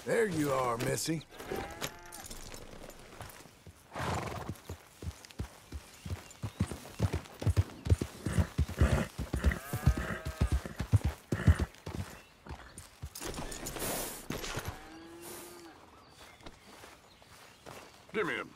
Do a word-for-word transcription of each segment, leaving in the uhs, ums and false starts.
There you are, Missy. Give me him.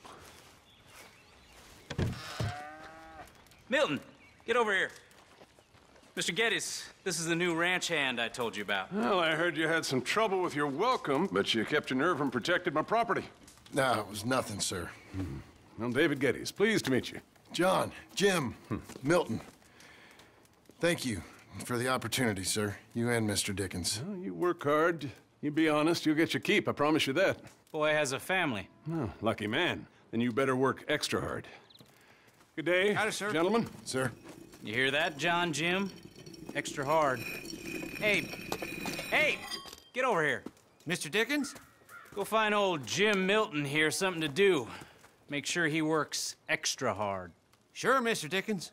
Milton, get over here. Mister Geddes, this is the new ranch hand I told you about. Well, I heard you had some trouble with your welcome, but you kept your nerve and protected my property. No, it was nothing, sir. Hmm. Well, David Geddes, pleased to meet you. John, Jim, hmm. Milton. Thank you for the opportunity, sir. You and Mister Dickens. Well, you work hard. You be honest, you'll get your keep, I promise you that. Boy has a family. Oh, lucky man. Then you better work extra hard. Good day, Howdy, sir. Gentlemen. Sir? You hear that, John, Jim? Extra hard. Hey, hey, get over here. Mister Dickens? Go find old Jim Milton here something to do. Make sure he works extra hard. Sure, Mister Dickens.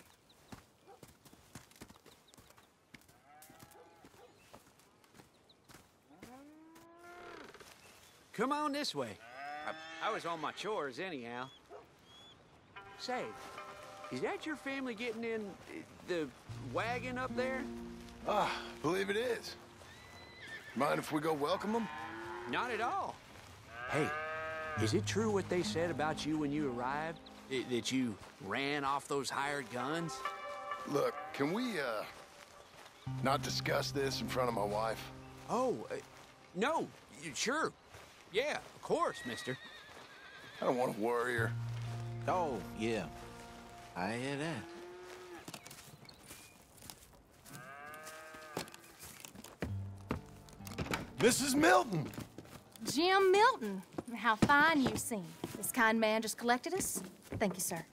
Come on this way. I, I was on my chores anyhow. Say, is that your family getting in uh, the wagon up there? Ah, believe it is. Mind if we go welcome them? Not at all. Hey, is it true what they said about you when you arrived? I, that you ran off those hired guns? Look, can we, uh, not discuss this in front of my wife? Oh, uh, no, y- sure. Yeah, of course, mister. I don't want to worry her. Oh, yeah. I hear that. Missus Milton! Jim Milton. How fine you seem. This kind man just collected us. Thank you, sir.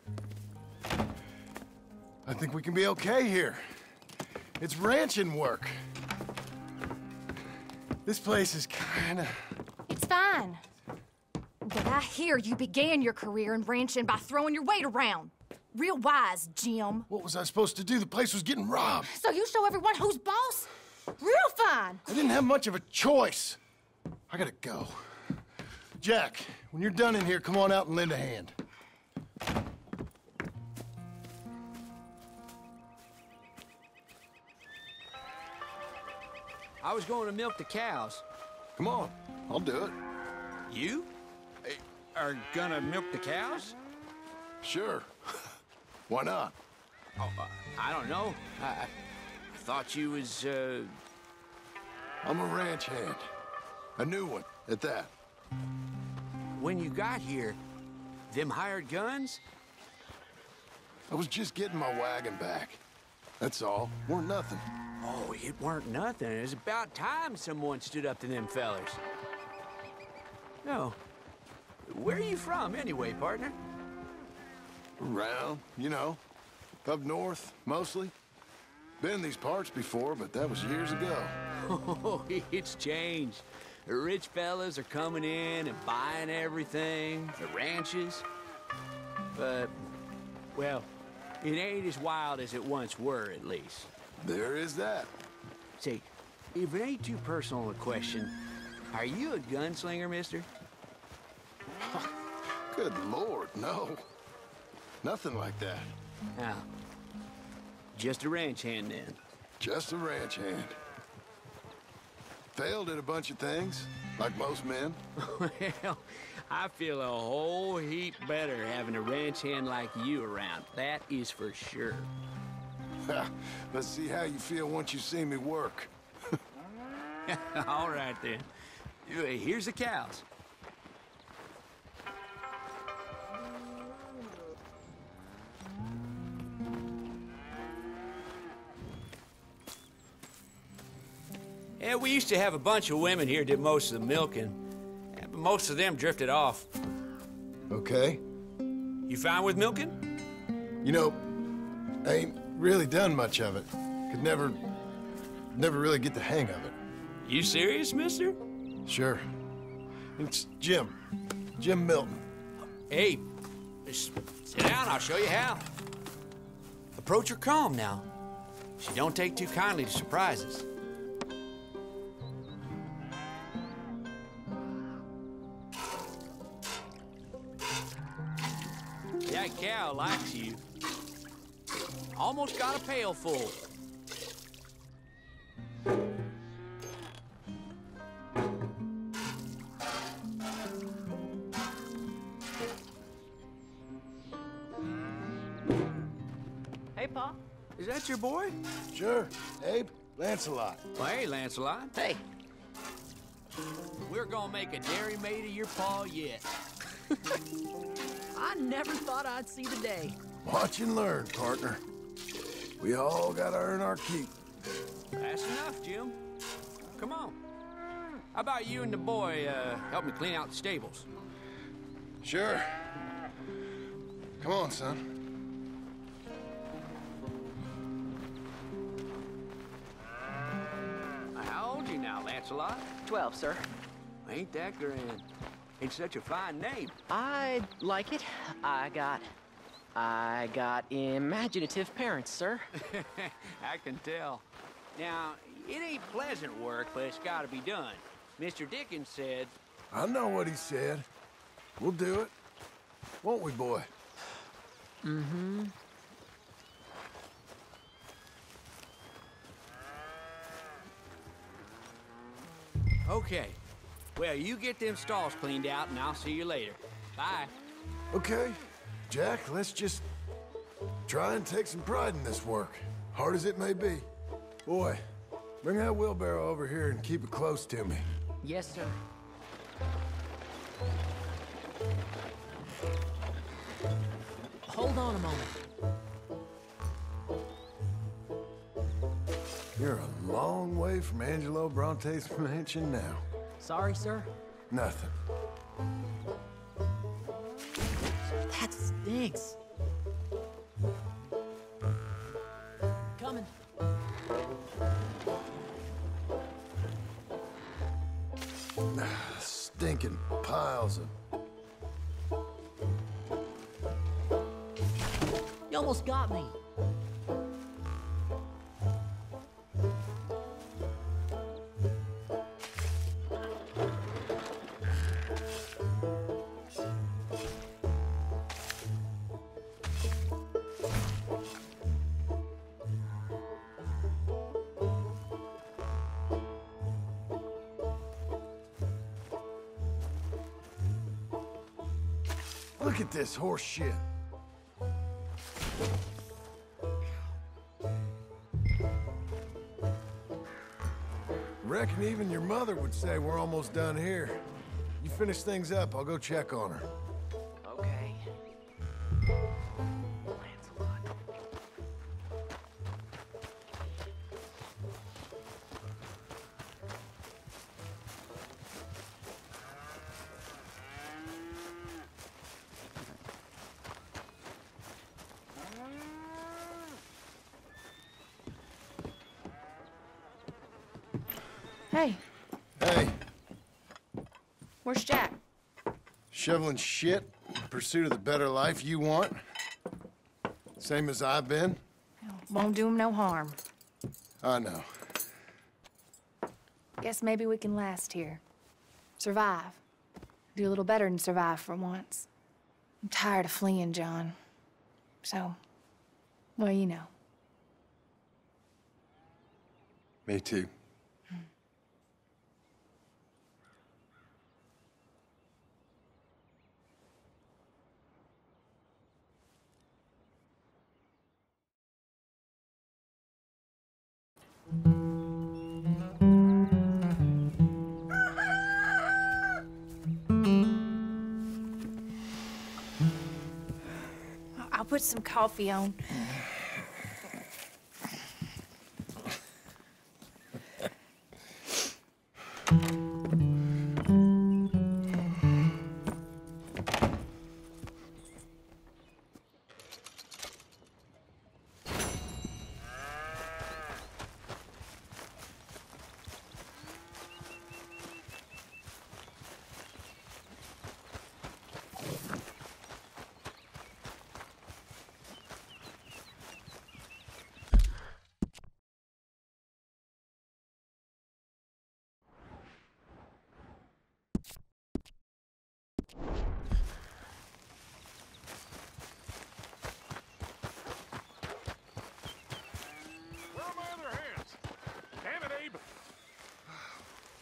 I think we can be okay here. It's ranching work. This place is kinda... It's fine. But I hear you began your career in ranching by throwing your weight around. Real wise, Jim. What was I supposed to do? The place was getting robbed. So you show everyone who's boss? Real fine. I didn't have much of a choice. I gotta go. Jack, when you're done in here, come on out and lend a hand. I was going to milk the cows. Come on, I'll do it. You? Uh, are gonna milk the cows? Sure. Why not? Oh, uh, I don't know. I, I thought you was, uh... I'm a ranch hand. A new one, at that. When you got here, them hired guns? I was just getting my wagon back. That's all. Weren't nothing. Oh, it weren't nothing. It was about time someone stood up to them fellers. No. Where are you from, anyway, partner? Around, you know. Up north, mostly. Been in these parts before, but that was years ago. Oh, it's changed. The rich fellas are coming in and buying everything, the ranches. But, well, it ain't as wild as it once were, at least. There is that. Say, if it ain't too personal a question, are you a gunslinger, mister? Good Lord, no. Nothing like that. Now, just a ranch hand, then. Just a ranch hand. Failed at a bunch of things, like most men. Well, I feel a whole heap better having a ranch hand like you around. That is for sure. Let's see how you feel once you see me work. All right, then. Here's the cows. Yeah, we used to have a bunch of women here did most of the milking. Yeah, but most of them drifted off. Okay. You fine with milking? You know, I ain't really done much of it. Could never, never really get the hang of it. You serious, mister? Sure. It's Jim. Jim Milton. Hey, just sit down, I'll show you how. Approach her calm now. She don't take too kindly to surprises. That cow likes you. Almost got a pail full. Hey, Pa. Is that your boy? Sure. Abe, Lancelot. Well, hey, Lancelot. Hey. We're gonna make a dairy maid of your pa yet. I never thought I'd see the day. Watch and learn, partner. We all gotta earn our keep. That's enough, Jim. Come on. How about you and the boy uh, help me clean out the stables? Sure. Come on, son. How old you now, Lancelot? Twelve, sir. Ain't that grand? It's such a fine name. I like it. I got... I got imaginative parents, sir. I can tell. Now, it ain't pleasant work, but it's gotta be done. Mister Dickens said... I know what he said. We'll do it. Won't we, boy? Mm-hmm. Okay. Well, you get them stalls cleaned out, and I'll see you later. Bye. Okay. Jack, let's just try and take some pride in this work, hard as it may be. Boy, bring that wheelbarrow over here and keep it close to me. Yes, sir. Hold on a moment. You're a long way from Angelo Bronte's mansion now. Sorry, sir. Nothing. That stinks. Coming. Stinking piles of... You almost got me. Look at this horse shit. Reckon even your mother would say we're almost done here. You finish things up, I'll go check on her. Okay. Lancelot. Hey, Hey, where's Jack? shoveling shit in pursuit of the better life you want? Same as I've been? Won't do him no harm. I know. Guess maybe we can last here. Survive. Do a little better than survive for once. I'm tired of fleeing, John. So, well, you know. Me too. I'll put some coffee on.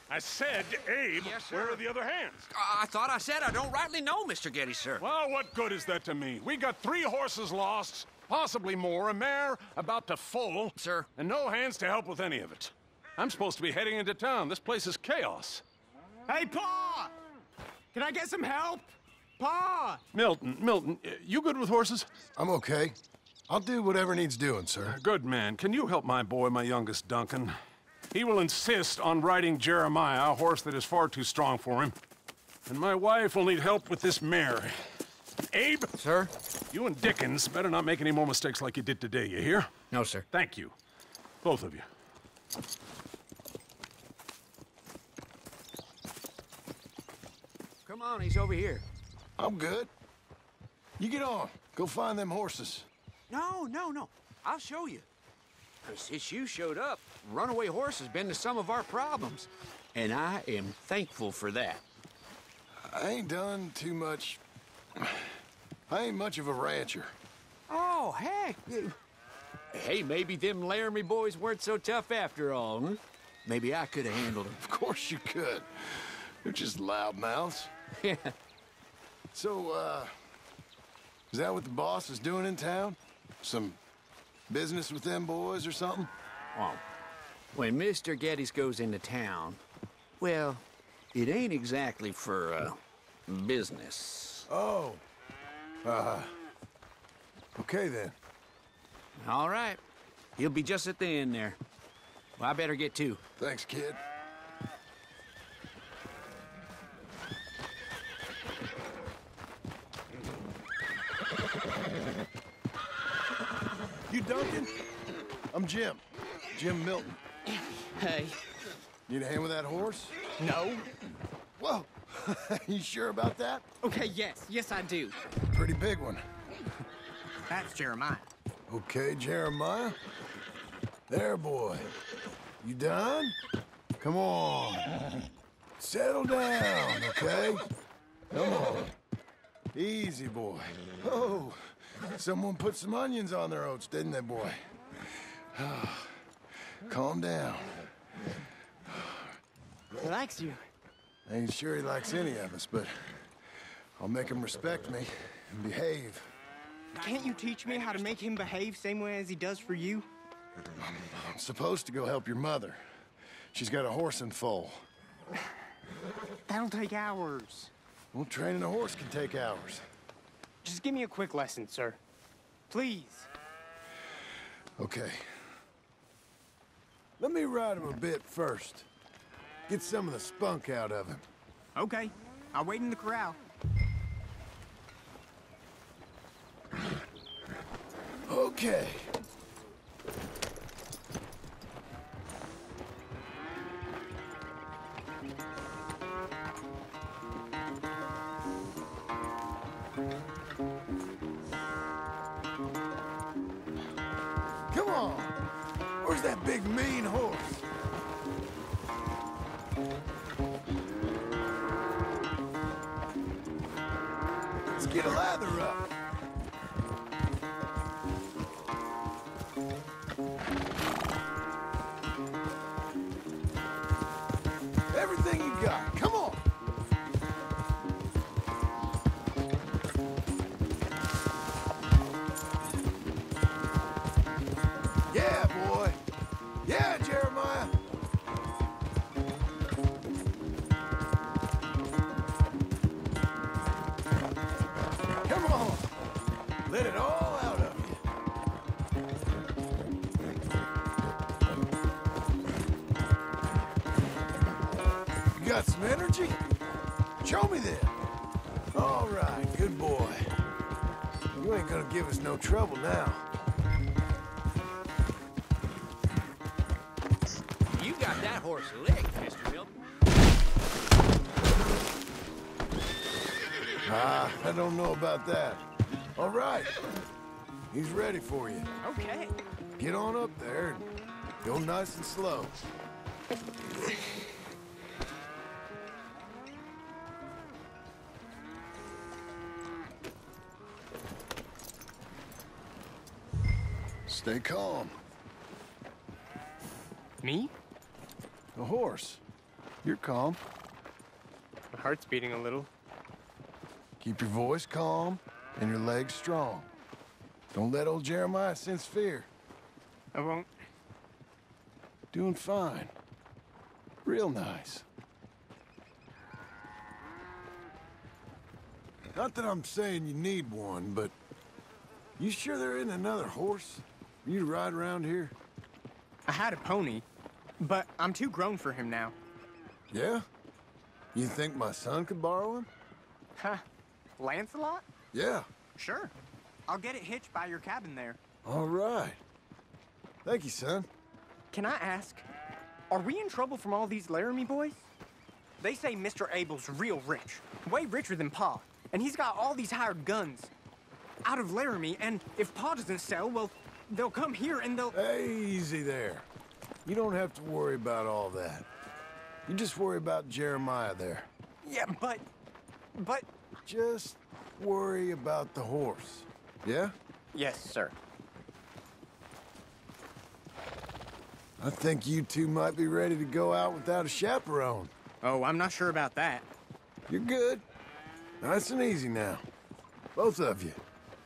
I said, Abe, Yes, sir. where are the other hands? I thought I said I don't rightly know, Mister Getty, sir. Well, what good is that to me? We got three horses lost, possibly more, a mare about to foal. Sir. And no hands to help with any of it. I'm supposed to be heading into town. This place is chaos. Hey, Pa! Can I get some help? Pa! Milton, Milton, you good with horses? I'm okay. I'll do whatever needs doing, sir. Good man. Can you help my boy, my youngest Duncan? He will insist on riding Jeremiah, a horse that is far too strong for him. And my wife will need help with this mare. Abe? Sir? You and Dickens better not make any more mistakes like you did today, you hear? No, sir. Thank you. Both of you. Come on, he's over here. I'm good. You get on. Go find them horses. No, no, no. I'll show you. Since you showed up, runaway horse has been to some of our problems. And I am thankful for that. I ain't done too much. I ain't much of a rancher. Oh, heck. Hey, maybe them Laramie boys weren't so tough after all, huh? Maybe I could have handled them. Of course you could. They're just loudmouths. Yeah. So, uh, is that what the boss is doing in town? Some business with them boys or something? Well, when Mister Geddes goes into town, well, it ain't exactly for, uh, business. Oh. Uh, okay then. All right. He'll be just at the end there. Well, I better get to. Thanks, kid. You Duncan? I'm Jim. Jim Milton. Hey. Need a hand with that horse? No? Whoa. You sure about that? Okay, yes. Yes, I do. Pretty big one. That's Jeremiah. Okay, Jeremiah. There, boy. You done? Come on. Settle down, okay? Come on. Easy, boy. Oh, someone put some onions on their oats, didn't they, boy? Calm down. He likes you. I ain't sure he likes any of us, but I'll make him respect me and behave. Can't you teach me how to make him behave same way as he does for you? I'm supposed to go help your mother. She's got a horse and foal. That'll take hours. Well, training a horse can take hours. Just give me a quick lesson, sir. Please. Okay. Let me ride him a bit first. Get some of the spunk out of him. Okay. I'll wait in the corral. Okay. Come on. Where's that big mean horse? Let's get a lather up. Everything you got. Come on. Yeah, boy. Yeah, Jeremiah. Come on. Let it all out of you. You got some energy? Show me then. All right, good boy. You ain't gonna give us no trouble now. You got that horse licked, Mister Milton. Ah, I don't know about that. All right. He's ready for you. Okay. Get on up there and go nice and slow. Stay calm. Me? The horse. You're calm. My heart's beating a little. Keep your voice calm and your legs strong. Don't let old Jeremiah sense fear. I won't. Doing fine. Real nice. Not that I'm saying you need one, but you sure there isn't another horse for you to ride around here? I had a pony, but I'm too grown for him now. Yeah? You think my son could borrow him? Huh. Lancelot? Yeah. Sure. I'll get it hitched by your cabin there. All right. Thank you, son. Can I ask, are we in trouble from all these Laramie boys? They say Mister Abel's real rich, way richer than Pa, and he's got all these hired guns out of Laramie, and if Pa doesn't sell, well, they'll come here and they'll... Hey, easy there. You don't have to worry about all that. You just worry about Jeremiah there. Yeah, but... but... Just worry about the horse, yeah? Yes, sir. I think you two might be ready to go out without a chaperone. Oh, I'm not sure about that. You're good. Nice and easy now. Both of you.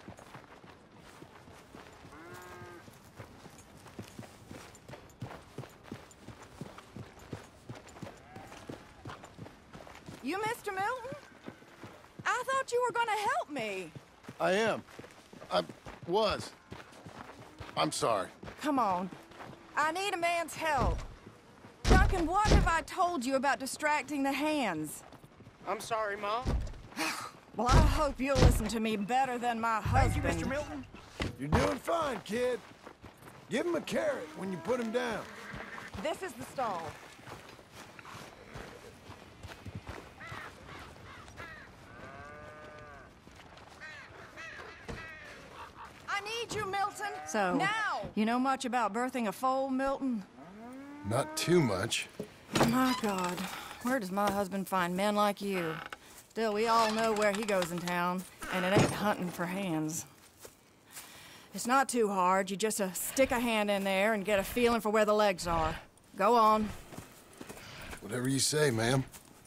You Mister Milton? I thought you were gonna help me. I am. I was. I'm sorry. Come on. I need a man's help. Duncan, what have I told you about distracting the hands? I'm sorry, Mom. Well, I hope you'll listen to me better than my husband. Thank you, Mister Milton. You're doing fine, kid. Give him a carrot when you put him down. This is the stall. I need you, Milton. So, now. You know much about birthing a foal, Milton? Not too much. My God, where does my husband find men like you? Still, we all know where he goes in town, and it ain't hunting for hands. It's not too hard. You just uh, stick a hand in there and get a feeling for where the legs are. Go on. Whatever you say, ma'am.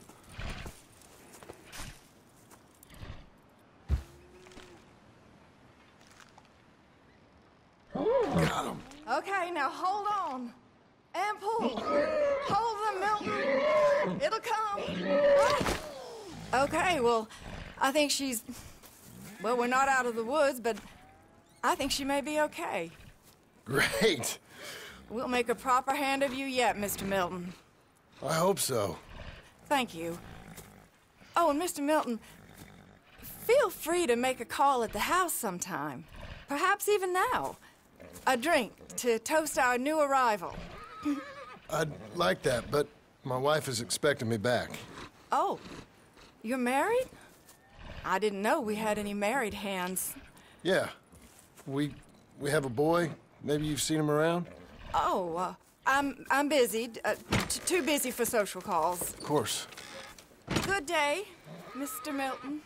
Got him. Okay, now hold on. And pull. Hold them, Milton. It'll come. Okay, well, I think she's... Well, we're not out of the woods, but I think she may be okay. Great. We'll make a proper hand of you yet, Mister Milton. I hope so. Thank you. Oh, and Mister Milton, feel free to make a call at the house sometime. Perhaps even now. A drink to toast our new arrival. I'd like that, but my wife is expecting me back. Oh, you're married? I didn't know we had any married hands. Yeah. We we have a boy. Maybe you've seen him around? Oh, uh, I'm I'm busy. Uh, t too busy for social calls. Of course. Good day, Mister Milton.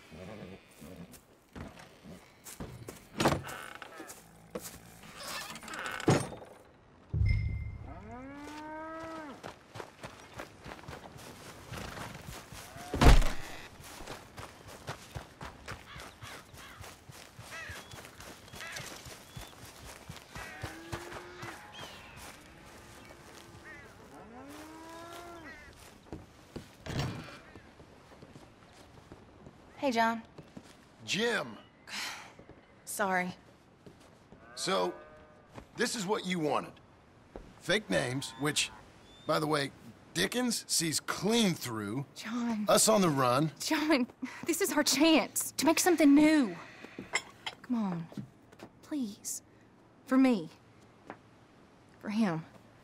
Hey, John. Jim. Sorry. So, this is what you wanted. Fake names, which, by the way, Dickens sees clean through. John. Us on the run. John, this is our chance to make something new. Come on. Please. For me. For him.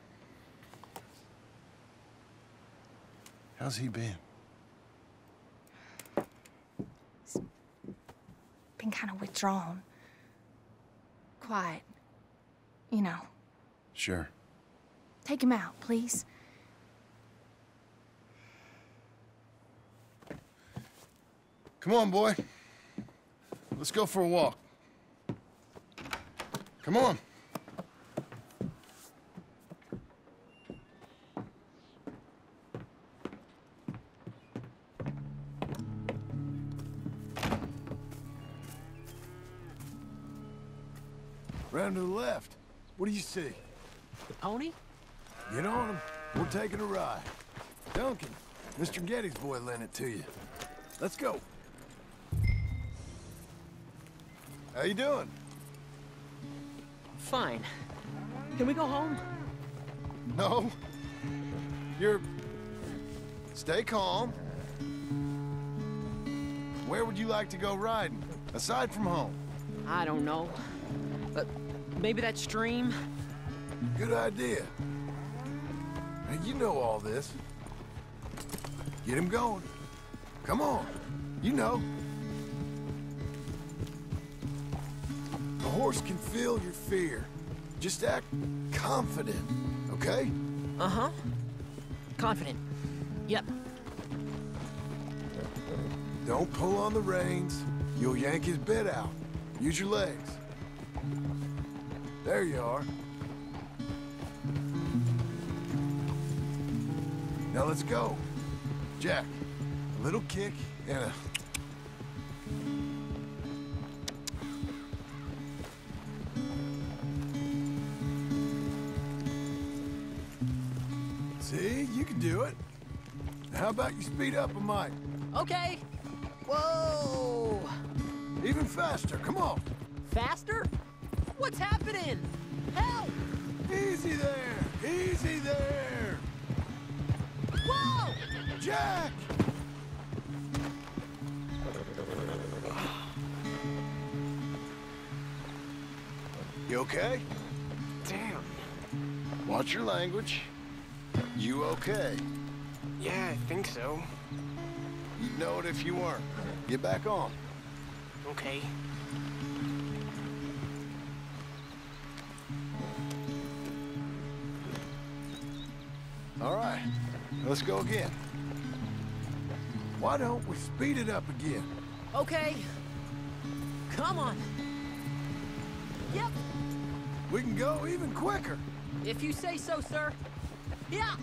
How's he been? Been kind of withdrawn. Quiet. You know. Sure. Take him out, please. Come on, boy. Let's go for a walk. Come on. Round to the left. What do you see? The pony? Get on him. We're taking a ride. Duncan, Mister Getty's boy lent it to you. Let's go. How you doing? Fine. Can we go home? No. You're... Stay calm. Where would you like to go riding, aside from home? I don't know. But maybe that stream? Good idea. Hey, you know all this. Get him going. Come on. You know. The horse can feel your fear. Just act confident, okay? Uh-huh. Confident. Yep. Don't pull on the reins. You'll yank his bit out. Use your legs. There you are. Now let's go. Jack, a little kick and a... See, you can do it. How about you speed up a mite? Okay. Whoa! Even faster, come on. Faster? What's happening? Help! Easy there, easy there. Whoa! Jack! You okay? Damn. Watch your language. You okay? Yeah, I think so. You'd know it if you weren't. Get back on. Okay. All right, let's go again. Why don't we speed it up again? Okay. Come on. Yep. We can go even quicker. If you say so, sir. Yeah.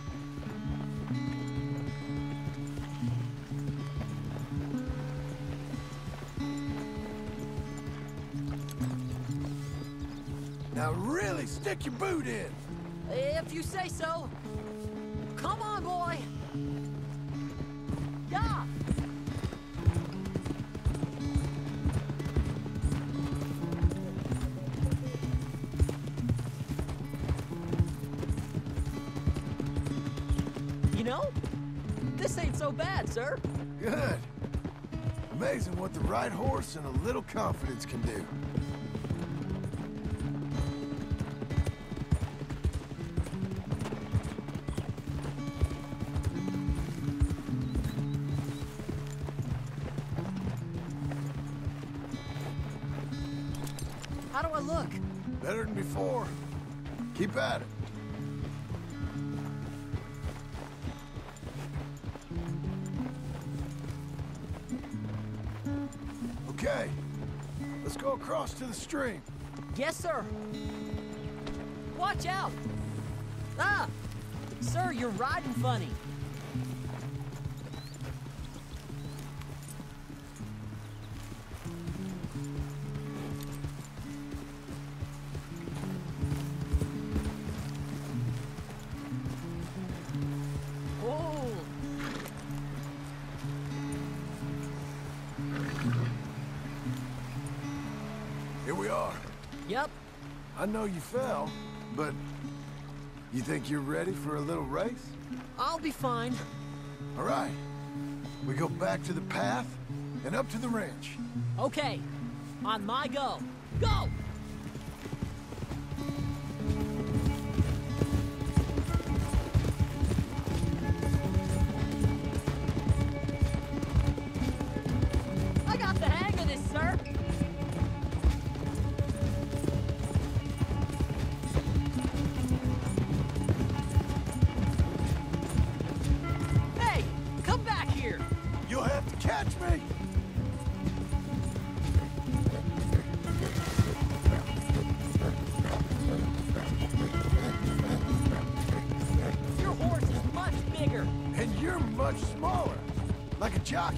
Now really stick your boot in. If you say so. Come on, boy. Yeah. You know, this ain't so bad, sir. Good. Amazing what the right horse and a little confidence can do. How do I look? Better than before. Keep at it. Okay, let's go across to the stream. Yes, sir. Watch out. Ah, sir, you're riding funny. Here we are. Yep. I know you fell, but you think you're ready for a little race? I'll be fine. All right. We go back to the path and up to the ranch. Okay. On my go. Go! I got the hang of this, sir. Hey, come back here. You'll have to catch me. Your horse is much bigger. And you're much smaller, like a jockey.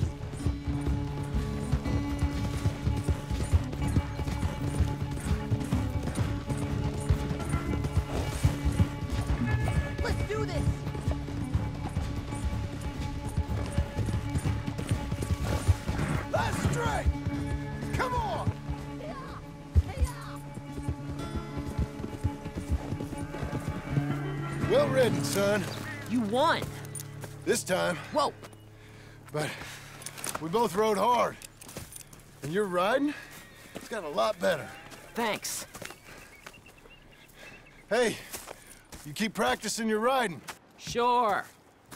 Straight! Come on! Well ridden, son. You won. This time. Whoa. But we both rode hard. And your riding, it's got a lot better. Thanks. Hey, you keep practicing your riding. Sure.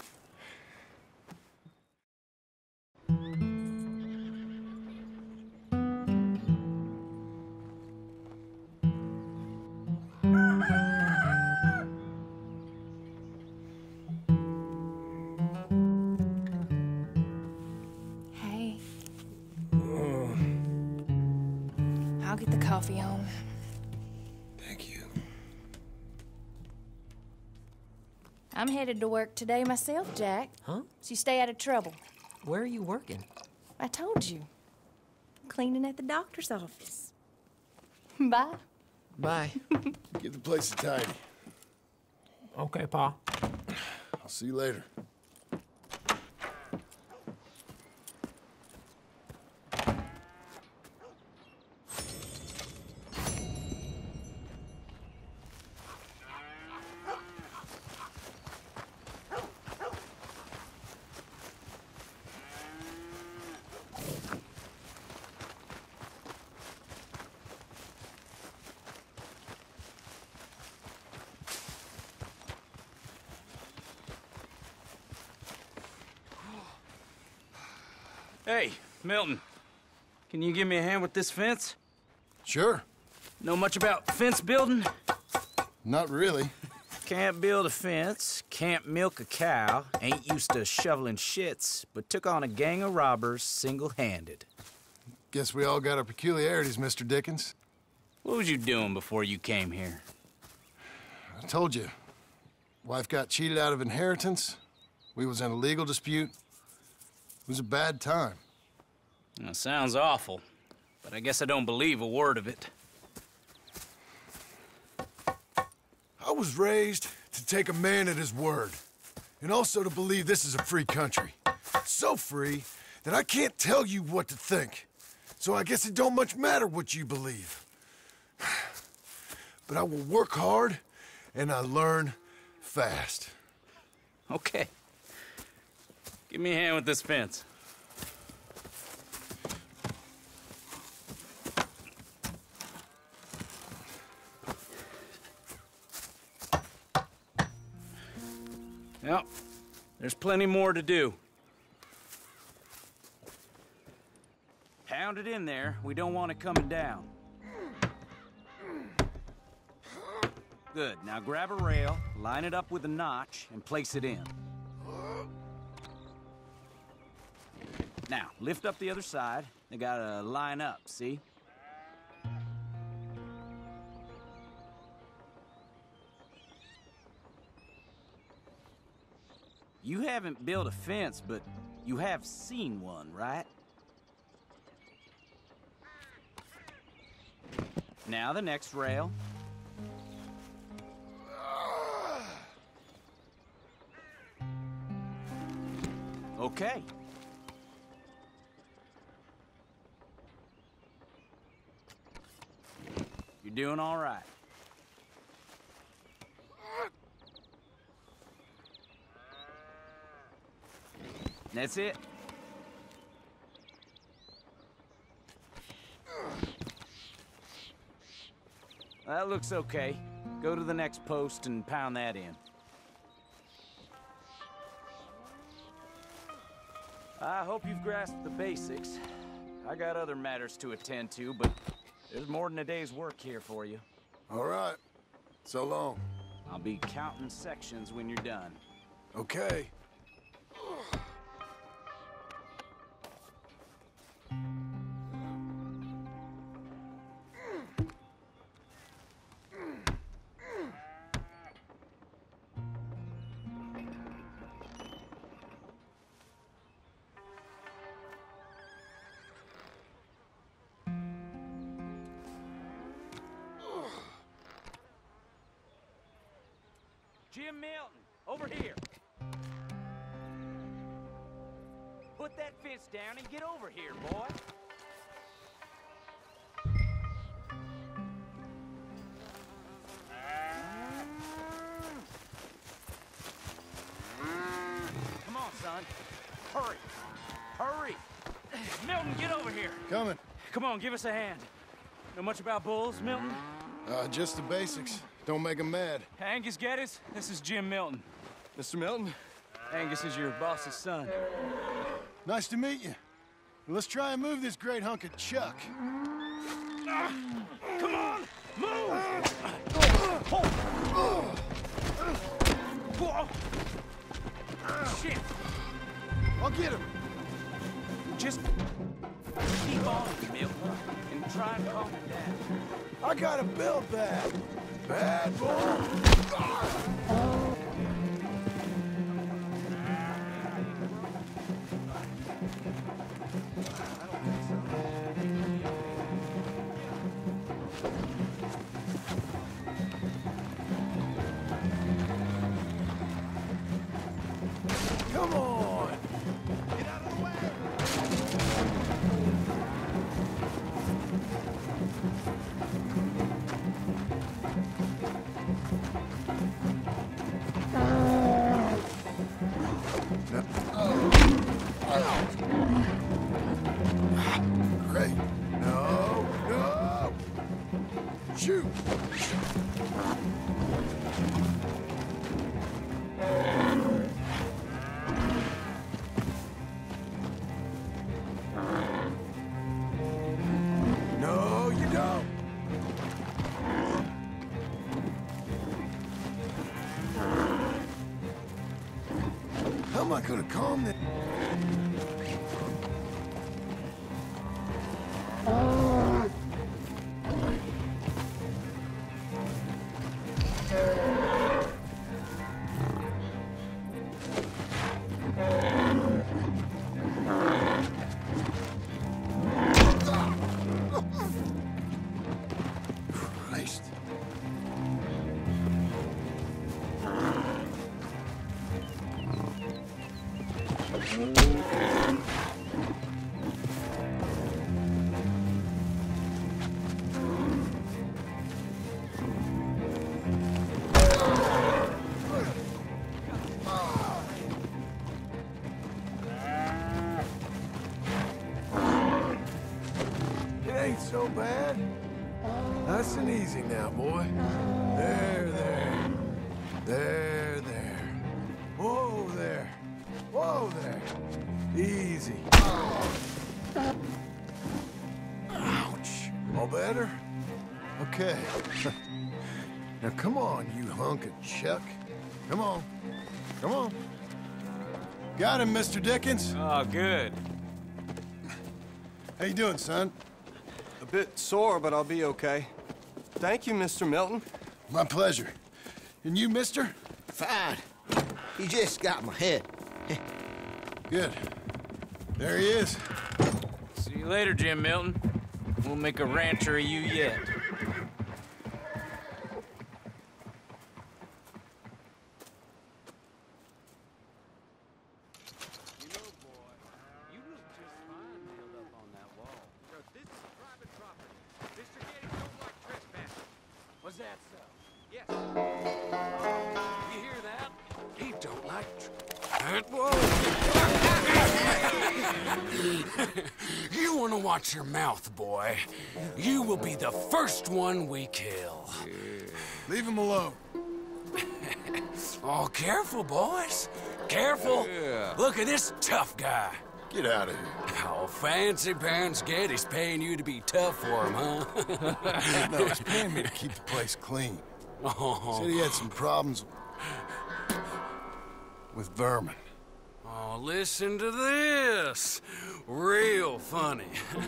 Hey. I'll get the coffee on. Thank you. I'm headed to work today myself, Jack. Huh? So you stay out of trouble. Where are you working? I told you. Cleaning at the doctor's office. Bye. Bye. Get the place tidy. Okay, Pa. I'll see you later. Hey, Milton. Can you give me a hand with this fence? Sure. Know much about fence building? Not really. Can't build a fence, can't milk a cow, ain't used to shoveling shits, but took on a gang of robbers single-handed. Guess we all got our peculiarities, Mister Dickens. What was you doing before you came here? I told you. Wife got cheated out of inheritance. We was in a legal dispute. It was a bad time. That sounds awful, but I guess I don't believe a word of it. I was raised to take a man at his word, and also to believe this is a free country. So free that I can't tell you what to think. So I guess it don't much matter what you believe. But I will work hard, and I learn fast. Okay. Give me a hand with this fence. Yep, there's plenty more to do. Pound it in there. We don't want it coming down. Good. Now grab a rail, line it up with a notch, and place it in. Now, lift up the other side. They gotta line up, see? You haven't built a fence, but you have seen one, right? Now the next rail. Okay. You're doing all right. That's it. That looks okay. Go to the next post and pound that in. I hope you've grasped the basics. I got other matters to attend to, but there's more than a day's work here for you. All right. So long. I'll be counting sections when you're done. Okay. Jim Milton, over here. Put that fence down and get over here, boy. on, son. Hurry. Hurry. Milton, get over here. Coming. Come on, give us a hand. Know much about bulls, Milton? Uh, just the basics. Don't make them mad. Angus Geddes, this is Jim Milton. Mister Milton? Angus is your boss's son. Nice to meet you. Let's try and move this great hunk of chuck. Ah, come on, move! Shit! I'll get him. Just keep on, Milton, and try and calm him down. I gotta build that. Bad boy. Come on. Get out of the way. Great. No, no. Shoot. No, you don't. How am I gonna calm this? Christ. It ain't so bad. Nice and easy now, boy. There, there. There, there. Whoa, there. Whoa, there. Easy. Ouch. All better? Okay. Now, come on, you hunk of chuck. Come on. Come on. Got him, Mister Dickens. Oh, good. How you doing, son? A bit sore, but I'll be okay. Thank you, Mister Milton. My pleasure. And you, mister? Fine. He just got my head. Good. There he is. See you later, Jim Milton. We'll make a rancher of you yet. You know, boy, you look just fine nailed up on that wall. Yo, this is private property. Mister Geddes don't like trespassing. Was that so? Yes. You hear that? He don't like... Whoa! You want to watch your mouth, boy. You will be the first one we kill. Leave him alone. Oh, careful, boys. Careful. Yeah. Look at this tough guy. Get out of here. Oh, fancy pants Geddes paying you to be tough for him, huh? No, he's paying me to keep the place clean. Oh. Said he had some problems with vermin. Oh, listen to this. Real funny.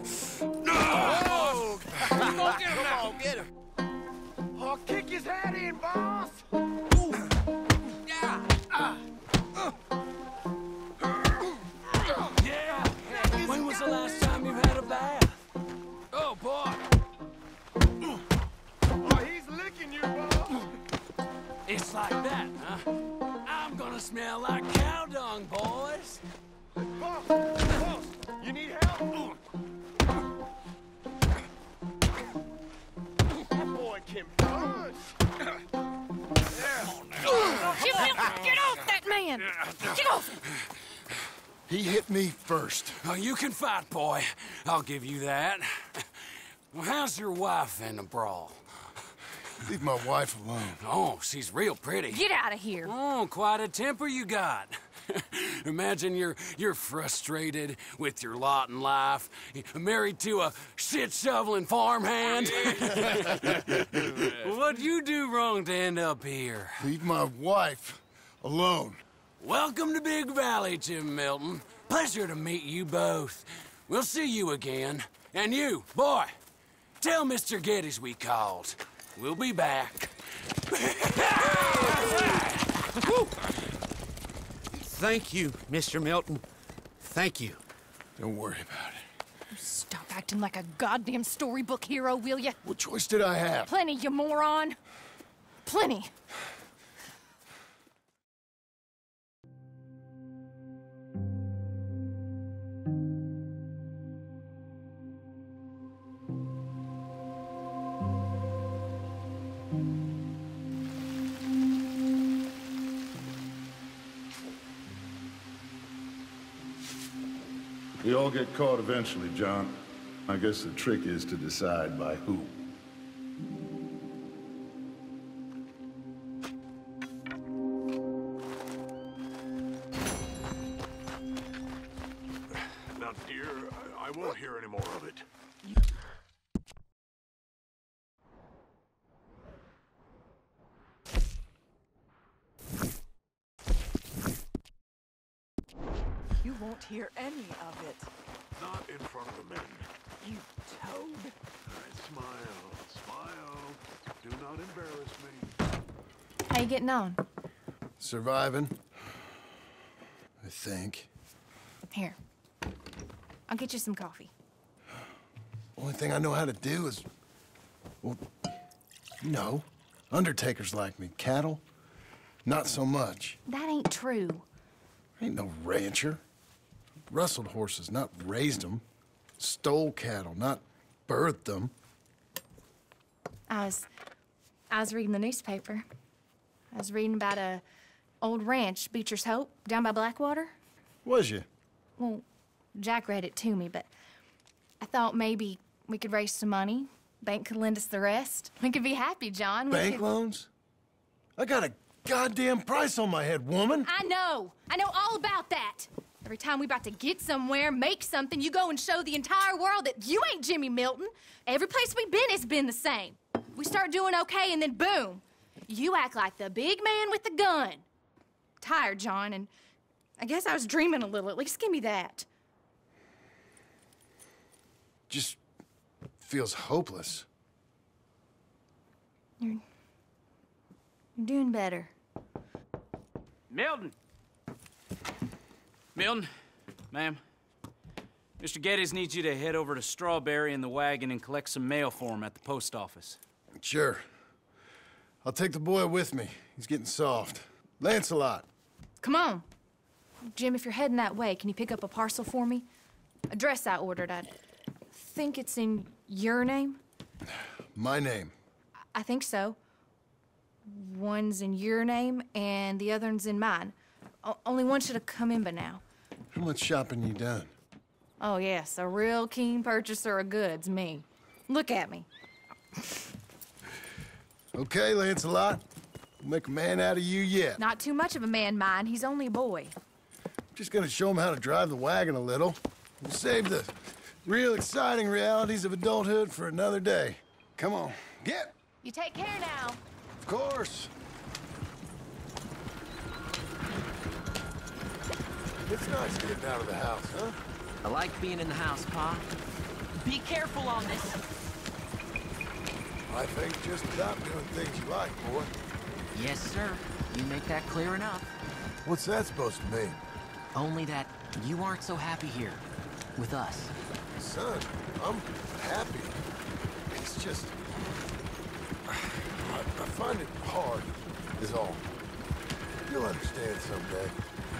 Oh! Come on, get him. I'll kick his head in, boss! Yeah. Yeah. When was the last time you had a bath? Oh, boy. Oh, he's licking you, boss! It's like that, huh? I'm gonna smell like cow dung, boys. Boss! Boss! You need help? That boy can punch! Jim Milton, get off that man! Get off him! He hit me first. Oh, you can fight, boy. I'll give you that. Well, how's your wife in the brawl? Leave my wife alone. Oh, she's real pretty. Get out of here. Oh, quite a temper you got. Imagine you're you're frustrated with your lot in life, married to a shit-shoveling farmhand. What'd you do wrong to end up here? Leave my wife alone. Welcome to Big Valley, Jim Milton. Pleasure to meet you both. We'll see you again. And you, boy, tell Mister Geddes we called. We'll be back. Thank you, Mister Milton. Thank you. Don't worry about it. Stop acting like a goddamn storybook hero, will ya? What choice did I have? Plenty, you moron. Plenty. We all get caught eventually, John. I guess the trick is to decide by who. Now, dear, I, I won't hear any more of it. You won't hear any of it. Not in front of the men. You toad. All right, smile, smile. Do not embarrass me. How you getting on? Surviving. I think. Here. I'll get you some coffee. Only thing I know how to do is... Well, you know, undertakers like me. Cattle, not so much. That ain't true. I ain't no rancher. Rustled horses, not raised them. Stole cattle, not birthed them. I was... I was reading the newspaper. I was reading about a old ranch, Beecher's Hope, down by Blackwater. Was you? Well, Jack read it to me, but I thought maybe we could raise some money. Bank could lend us the rest. We could be happy, John. We Bank could... loans? I got a goddamn price on my head, woman. I know. I know all about that. Every time we about to get somewhere, make something, you go and show the entire world that you ain't Jimmy Milton. Every place we've been has been the same. We start doing okay, and then boom. You act like the big man with the gun. Tired, John, and I guess I was dreaming a little. At least give me that. Just feels hopeless. You're... You're doing better. Milton! Milton, ma'am. Mister Geddes needs you to head over to Strawberry in the wagon and collect some mail for him at the post office. Sure. I'll take the boy with me. He's getting soft. Lancelot. Come on. Jim, if you're heading that way, can you pick up a parcel for me? A dress I ordered. I think it's in your name? My name. I think so. One's in your name, and the other one's in mine. O only one should have come in by now. How much shopping you done? Oh, yes, a real keen purchaser of goods, me. Look at me. Okay, Lancelot. We'll make a man out of you yet. Not too much of a man, mine. He's only a boy. Just gonna show him how to drive the wagon a little. We'll save the real exciting realities of adulthood for another day. Come on, get. You take care now. Of course. It's nice getting out of the house, huh? I like being in the house, Pa. Be careful on this. I think just about doing things you like, boy. Yes, sir. You make that clear enough. What's that supposed to mean? Only that you aren't so happy here with us. Son, I'm happy. It's just... I, I find it hard, is all. You'll understand someday.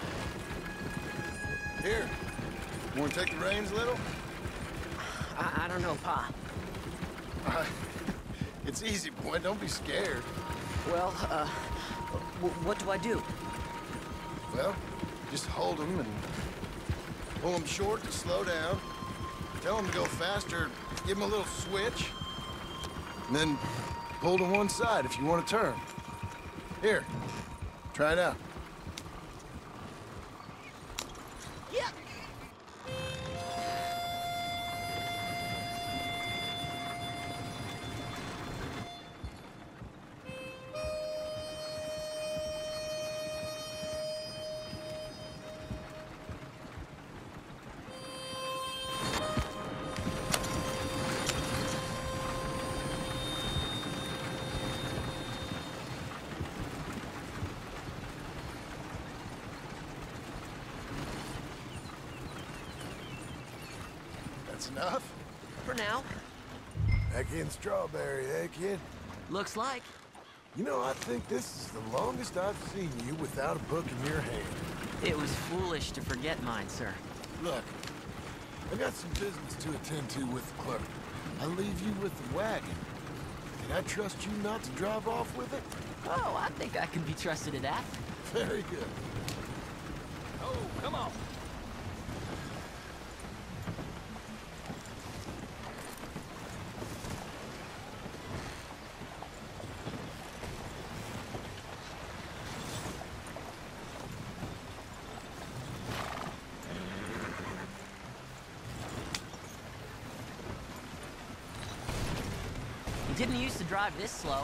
Here, want to take the reins a little? I, I don't know, Pa. Uh, it's easy, boy. Don't be scared. Well, uh, w what do I do? Well, just hold them and Pull him short to slow down. Tell him to go faster. Give him a little switch. And then pull to one side if you want to turn. Here, try it out. Yep. That's enough? For now. Back in Strawberry, eh, kid? Looks like. You know, I think this is the longest I've seen you without a book in your hand. It was foolish to forget mine, sir. Look, I got some business to attend to with the clerk. I'll leave you with the wagon. Can I trust you not to drive off with it? Oh, I think I can be trusted to that. Very good. Oh, come on. He didn't used to drive this slow.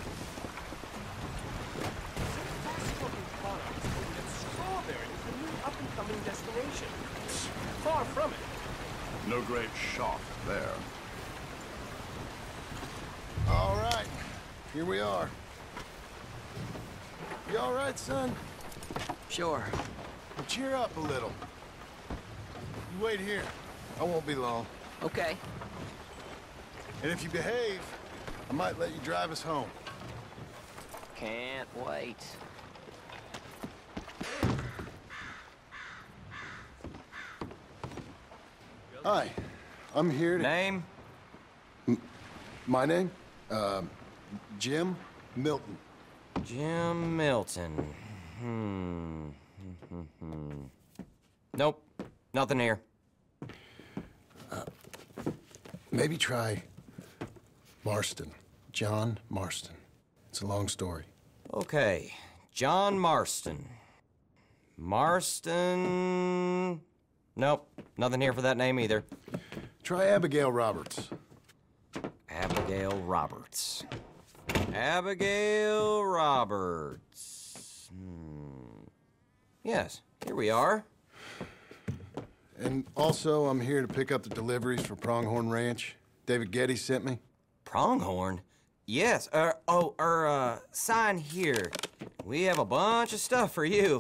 Strawberry is the new up-and-coming destination. Far from it. No great shot there. All right, here we are. You all right, son? Sure. Well, cheer up a little. You wait here. I won't be long. Okay. And if you behave, I might let you drive us home. Can't wait. Hi, I'm here to... Name? M my name? Uh, Jim Milton. Jim Milton. Hmm. Nope. Nothing here. Uh, maybe try Marston. John Marston. It's a long story. Okay. John Marston. Marston... Nope. Nothing here for that name either. Try Abigail Roberts. Abigail Roberts. Abigail Roberts. Hmm. Yes, here we are. And also, I'm here to pick up the deliveries for Pronghorn Ranch. David Getty sent me. Pronghorn? Yes, uh, oh, er, uh, sign here. We have a bunch of stuff for you.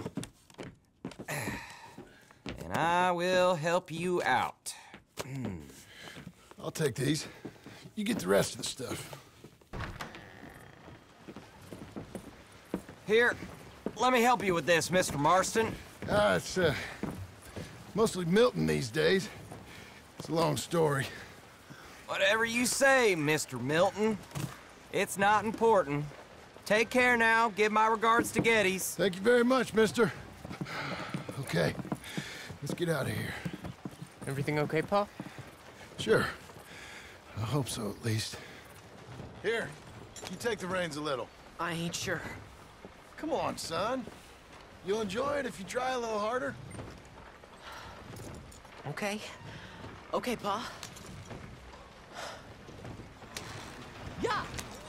And I will help you out. I'll take these. You get the rest of the stuff. Here, let me help you with this, Mister Marston. Ah, it's, uh, mostly Milton these days. It's a long story. Whatever you say, Mister Milton. It's not important. Take care now. Give my regards to Geddes. Thank you very much, mister. Okay, let's get out of here. Everything okay, Pa? Sure. I hope so, at least. Here, you take the reins a little. I ain't sure. Come on, son. You'll enjoy it if you try a little harder. Okay. Okay, Pa. Yeah!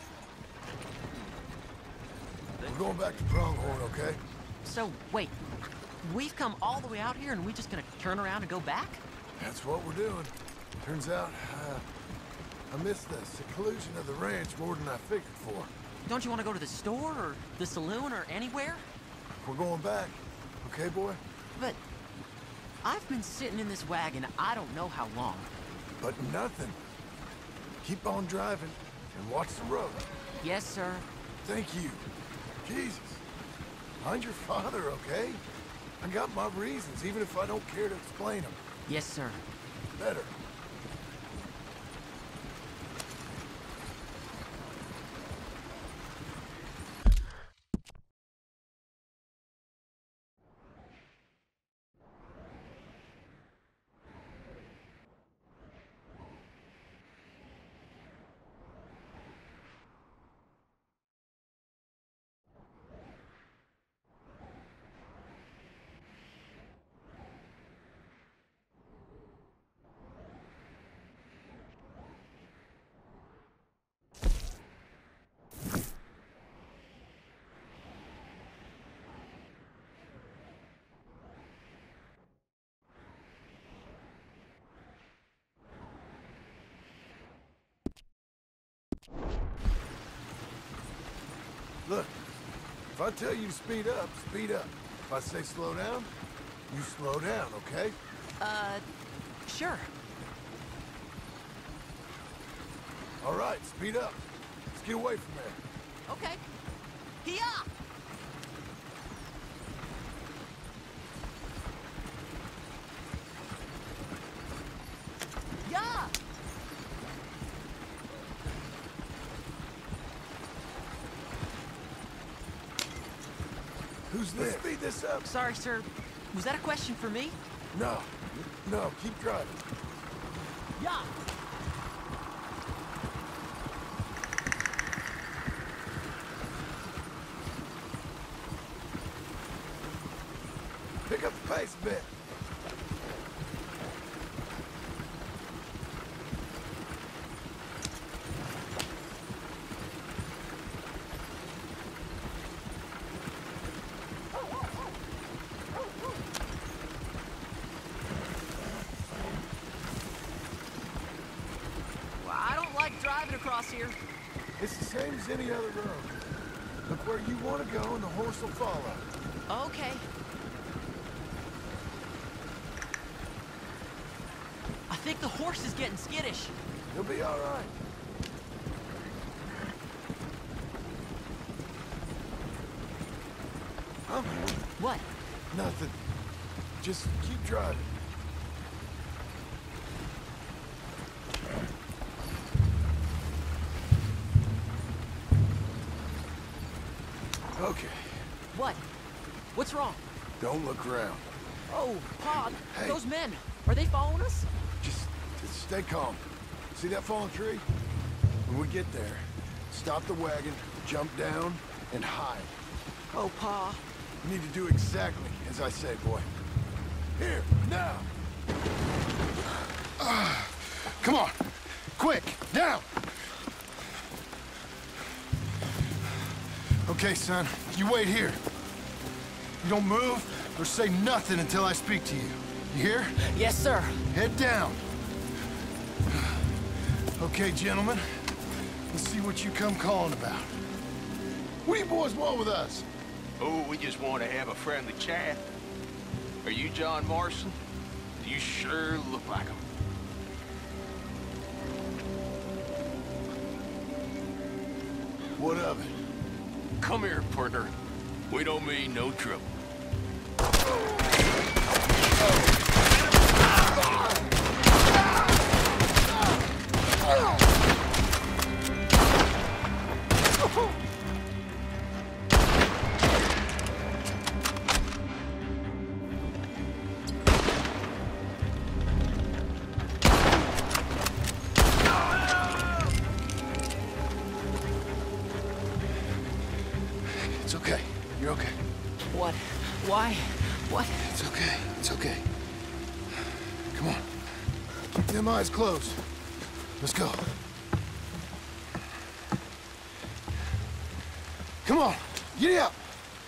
We're going back to Pronghorn, okay? So, wait. We've come all the way out here and we just gonna turn around and go back? That's what we're doing. Turns out, uh, I missed the seclusion of the ranch more than I figured for. Don't you want to go to the store or the saloon or anywhere? We're going back, okay, boy? But I've been sitting in this wagon I don't know how long. But nothing. Keep on driving and watch the road. Yes, sir. Thank you. Jesus. Mind your father, okay? I got my reasons, even if I don't care to explain them. Yes, sir. Better. Look, if I tell you to speed up, speed up. If I say slow down, you slow down, okay? Uh, sure. All right, speed up. Let's get away from there. Okay. Here! Yeah! Who's this? Let's speed this up. Sorry, sir. Was that a question for me? No. No, keep driving. Yeah! Pick up the pace a bit. Well, I don't like driving across here. It's the same as any other road. Look where you want to go and the horse will follow. Okay. I think the horse is getting skittish. He'll be all right. Huh? What? Nothing. Just keep driving. Okay. What? What's wrong? Don't look around. Oh, Pa, Hey. those men, are they following us? Just, just stay calm. See that fallen tree? When we get there, stop the wagon, jump down, and hide. Oh, Pa. You need to do exactly as I say, boy. Here, now! Ah, come on! Quick, down! Okay, son, you wait here. You don't move or say nothing until I speak to you. You hear? Yes, sir. Head down. Okay, gentlemen. Let's see what you come calling about. What do you boys want with us? Oh, we just want to have a friendly chat. Are you John Morrison? You sure look like him. What of it? Come here, partner. We don't mean no trouble. It's okay. You're okay. What? Why? What? It's okay. It's okay. Come on. Keep them eyes closed. Let's go. Come on. Giddy up.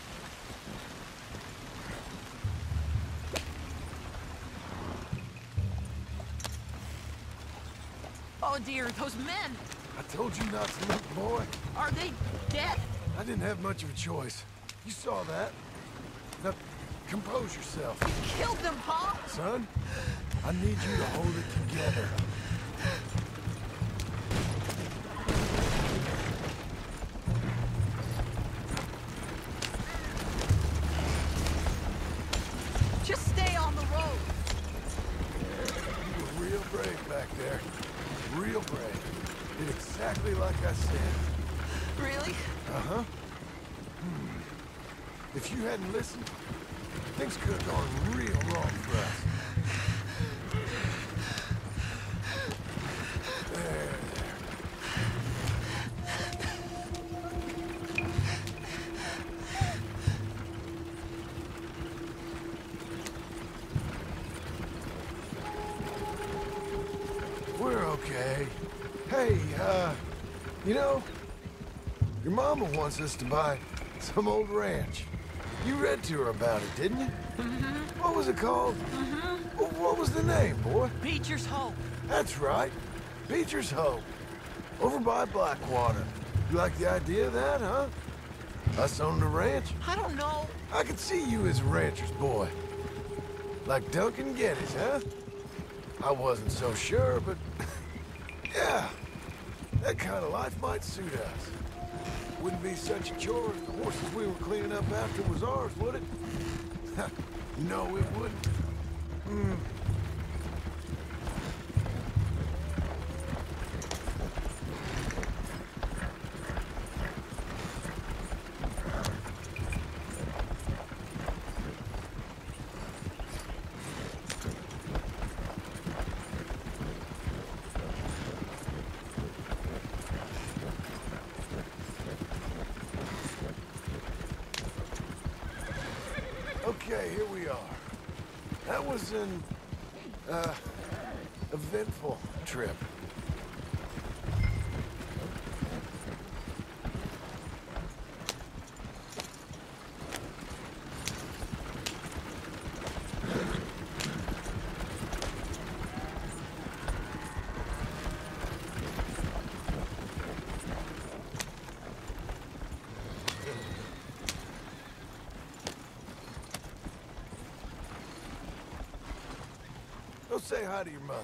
Oh, dear, those men. I told you not to look, boy. Are they dead? I didn't have much of a choice. You saw that. Now, compose yourself. You killed them, Pa. Son, I need you to hold it together. Just stay on the road. You were real brave back there. Real brave. Did exactly like I said. Really? Uh-huh. Hmm. If you hadn't listened, things could have gone real wrong for us. There, there. We're okay. Hey, uh, you know, your mama wants us to buy some old ranch. You read to her about it, didn't you? Mm-hmm. What was it called? Mm-hmm. What was the name, boy? Beecher's Hope. That's right. Beecher's Hope. Over by Blackwater. You like the idea of that, huh? Us on the ranch? I don't know. I could see you as a rancher's boy. Like Duncan Geddes, huh? I wasn't so sure, but... yeah, that kind of life might suit us. Wouldn't be such a chore if the horses we were cleaning up after was ours, would it? No, it wouldn't. Hmm. Okay, here we are. That was an, uh, eventful trip. Go say hi to your mother.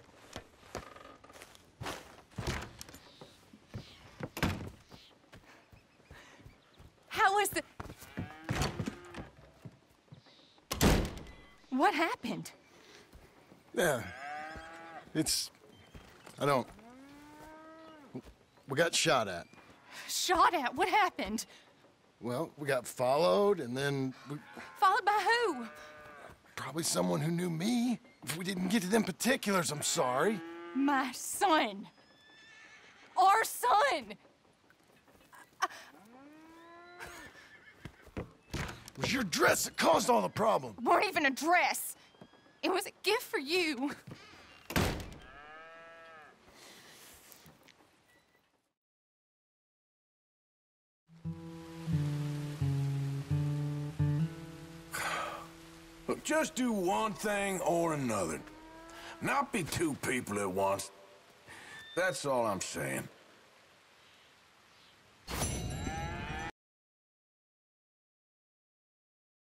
How was the... What happened? Yeah. It's... I don't... We got shot at. Shot at? What happened? Well, we got followed, and then... We... Followed by who? Probably someone who knew me. If we didn't get to them particulars, I'm sorry. My son. Our son. It was your dress that caused all the problem. It weren't even a dress. It was a gift for you. Look, just do one thing or another. Not be two people at once. That's all I'm saying.